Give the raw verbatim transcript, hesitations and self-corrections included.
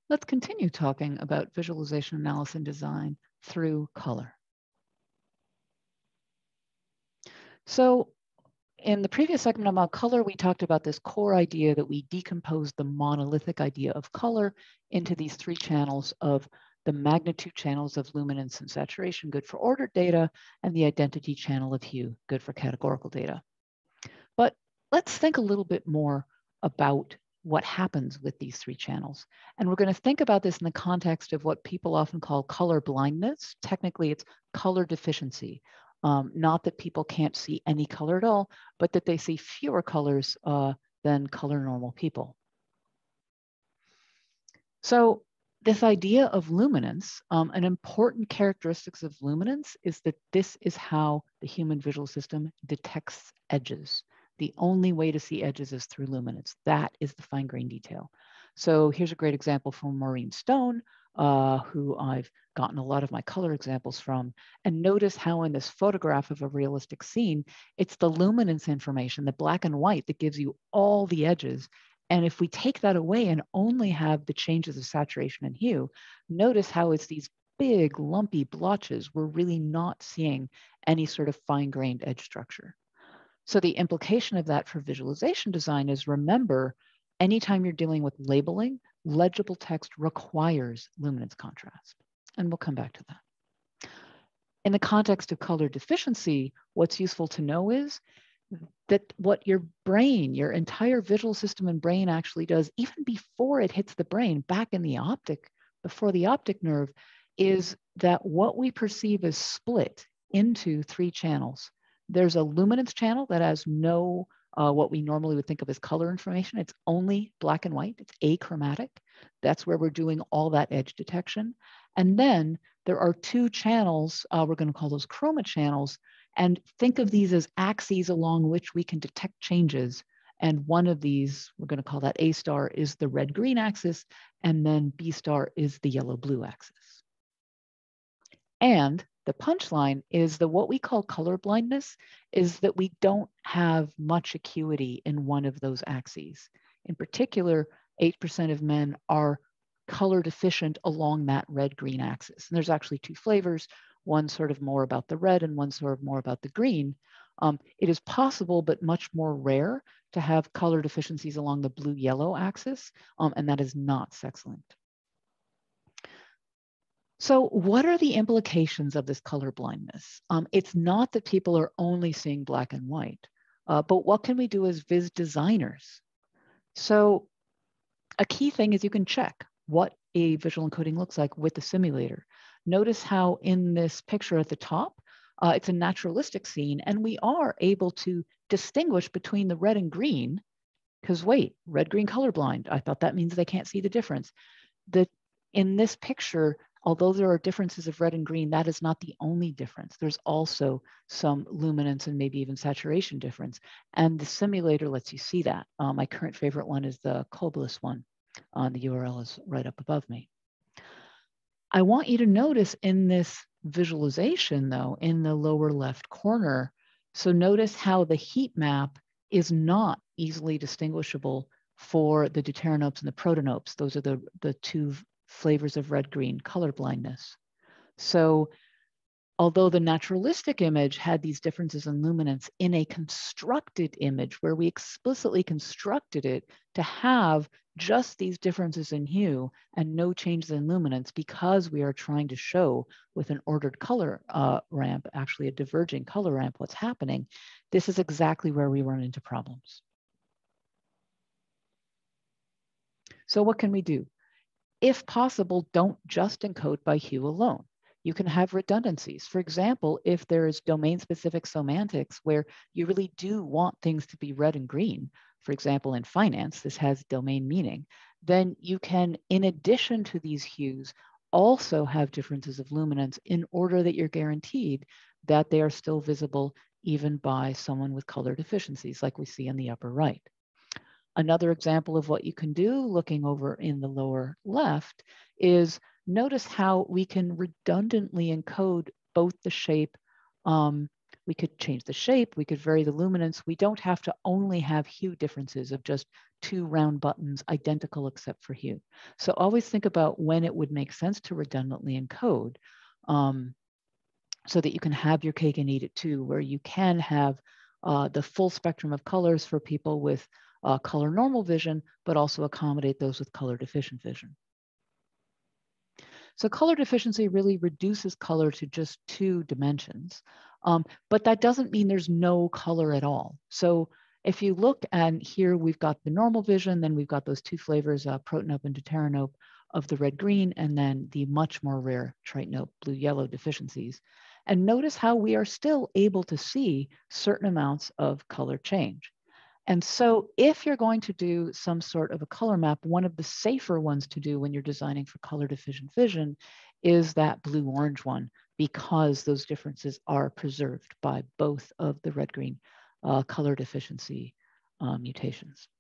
Let's continue talking about visualization, analysis, and design through color. So in the previous segment about color, we talked about this core idea that we decompose the monolithic idea of color into these three channels of the magnitude channels of luminance and saturation, good for ordered data, and the identity channel of hue, good for categorical data. But let's think a little bit more about what happens with these three channels. And we're going to think about this in the context of what people often call color blindness. Technically, it's color deficiency. Um, not that people can't see any color at all, but that they see fewer colors uh, than color normal people. So this idea of luminance, um, an important characteristic of luminance is that this is how the human visual system detects edges. The only way to see edges is through luminance. That is the fine grain detail. So here's a great example from Maureen Stone, uh, who I've gotten a lot of my color examples from. And notice how in this photograph of a realistic scene, it's the luminance information, the black and white, that gives you all the edges. And if we take that away and only have the changes of saturation and hue, notice how it's these big lumpy blotches. We're really not seeing any sort of fine-grained edge structure. So the implication of that for visualization design is, remember, anytime you're dealing with labeling, legible text requires luminance contrast. And we'll come back to that. In the context of color deficiency, what's useful to know is that what your brain, your entire visual system and brain actually does, even before it hits the brain, back in the optic, before the optic nerve, is that what we perceive is split into three channels. There's a luminance channel that has no, uh, what we normally would think of as color information. It's only black and white. It's achromatic. That's where we're doing all that edge detection. And then there are two channels, uh, we're going to call those chroma channels, and think of these as axes along which we can detect changes. And one of these, we're going to call that A star, is the red-green axis, and then B star is the yellow-blue axis. And the punchline is that what we call color blindness is that we don't have much acuity in one of those axes. In particular, eight percent of men are color deficient along that red-green axis. And there's actually two flavors, one sort of more about the red and one sort of more about the green. Um, it is possible, but much more rare, to have color deficiencies along the blue-yellow axis, um, and that is not sex-linked. So what are the implications of this color blindness? Um, it's not that people are only seeing black and white, uh, but what can we do as viz designers? So a key thing is you can check what a visual encoding looks like with the simulator. Notice how in this picture at the top, uh, it's a naturalistic scene, and we are able to distinguish between the red and green, because wait, red-green colorblind, I thought that means they can't see the difference. The, in this picture, although there are differences of red and green, that is not the only difference. There's also some luminance and maybe even saturation difference. And the simulator lets you see that. Uh, my current favorite one is the Colorblindness one. Uh, the U R L is right up above me. I want you to notice in this visualization, though, in the lower left corner, so notice how the heat map is not easily distinguishable for the deuteranopes and the protonopes. Those are the, the two flavors of red-green color blindness. So although the naturalistic image had these differences in luminance, in a constructed image where we explicitly constructed it to have just these differences in hue and no changes in luminance, because we are trying to show with an ordered color uh, ramp, actually a diverging color ramp, what's happening, this is exactly where we run into problems. So what can we do? If possible, don't just encode by hue alone. You can have redundancies. For example, if there is domain-specific semantics where you really do want things to be red and green, for example, in finance, this has domain meaning, then you can, in addition to these hues, also have differences of luminance in order that you're guaranteed that they are still visible even by someone with color deficiencies, like we see in the upper right. Another example of what you can do, looking over in the lower left, is notice how we can redundantly encode both the shape um, We could change the shape, we could vary the luminance. We don't have to only have hue differences of just two round buttons identical except for hue. So always think about when it would make sense to redundantly encode um, so that you can have your cake and eat it too, where you can have uh, the full spectrum of colors for people with uh, color normal vision, but also accommodate those with color deficient vision. So color deficiency really reduces color to just two dimensions, um, but that doesn't mean there's no color at all. So if you look, and here we've got the normal vision, then we've got those two flavors, uh, protanope and deuteranope of the red-green, and then the much more rare tritanope blue-yellow deficiencies. And notice how we are still able to see certain amounts of color change. And so if you're going to do some sort of a color map, one of the safer ones to do when you're designing for color deficient vision is that blue-orange one, because those differences are preserved by both of the red-green uh, color deficiency uh, mutations.